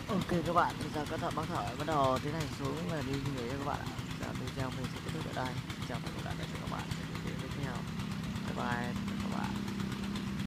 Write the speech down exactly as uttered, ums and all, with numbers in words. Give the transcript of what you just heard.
Ok các bạn, bây giờ các thợ bác thợ bắt đầu tiến hành xuống và đi nghỉ cho các bạn ạ. Giờ video mình sẽ kết thúc ở đây. Chào tất cả các bạn trong những video tiếp theo. Bye bye.